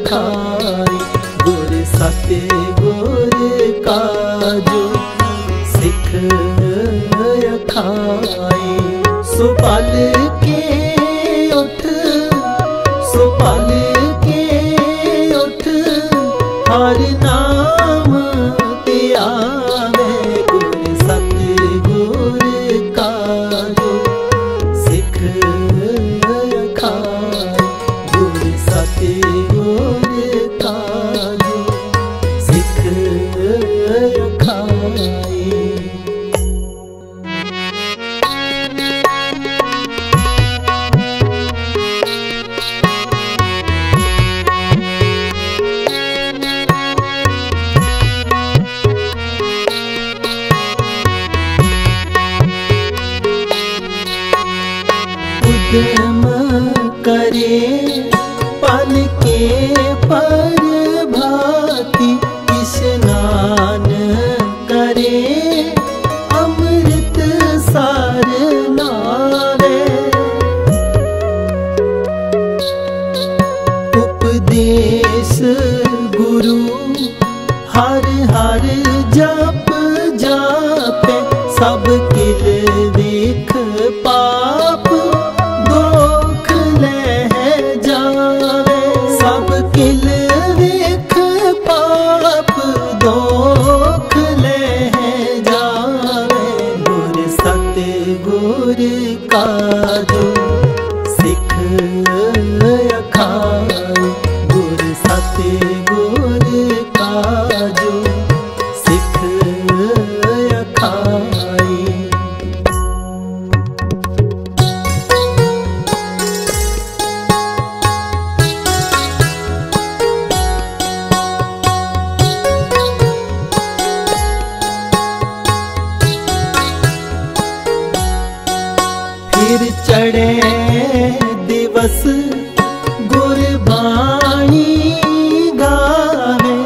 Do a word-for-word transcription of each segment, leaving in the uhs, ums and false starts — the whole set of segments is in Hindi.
अखाई गुर सत्य गुर का जो सिख अखाई। सो पल के उठ सो पल के उठ हर नाम ते आवे गुर सत्य गुर का जो सिख अखाई गुर सत्य गुर का जो सिख अखाई। उद्यम करे पल के पर भाती स्नान करे अमृत सार नावे। उपदेश गुरु हर हर जप जापे सब किल देख पाप दुख ले जावे। सब किल देख पाप दुख ले जावे गुर सत्य गुर का जो सिख अखाई गुर सत्य गुर का जो सिख अखाई। फिर चढ़े दिवस गुरबाणी गावे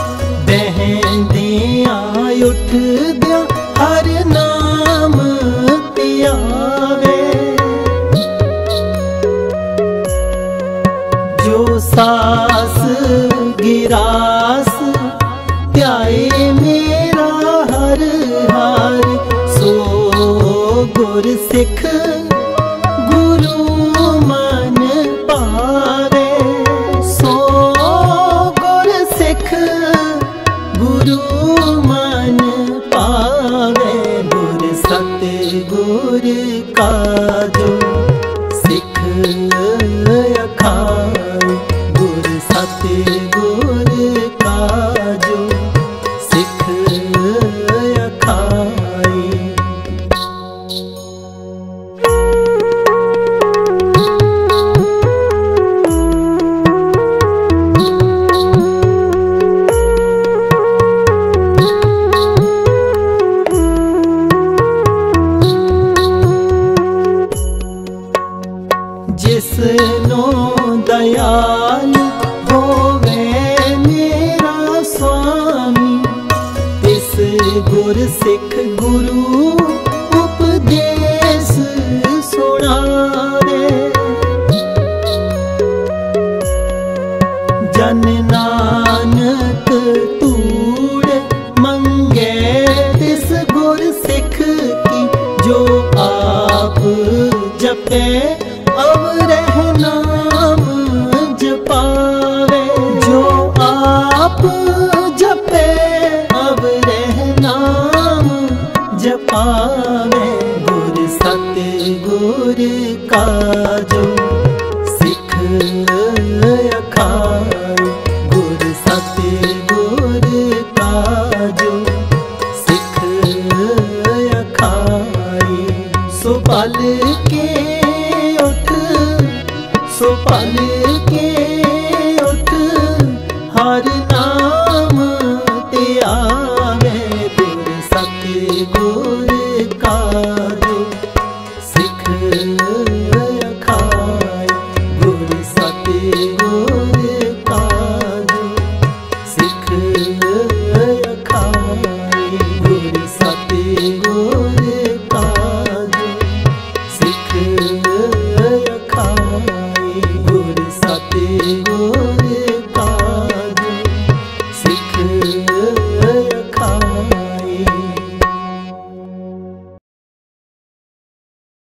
बहदिया उठ दिया हर नाम त्यावे। जो सास गिरास त्याए मेरा हर हार सो गुर सिख गुरु मन पावे। सो गुर सिख गुरु मन पावे गुर सत्य गुर का जो सिख अखाई गुर सत्य गुर का जो सिख अखाई। जिसनो दयाल होवे मेरा स्वामी तिस गुर सिख गुरु उपदेश सुनावे। जन नानक तूड़ मंगे तिस गुर सिख की जो आप जपे अवरह नाम जपावे। जो आप जपे अवरह नाम जपावे गुर सत्य गुर का जो सिख अखाई गुर सत्य गुर का जो सिख अखाई। सो पल के सो पल के उठ हर नाम ते आवे गुर सत्य गुर का जो सिख अखाई गुर सत्य गुर का जो सिख अखाई गुर सत्य गुर का जो सिख अखाई गुर सत्य गुर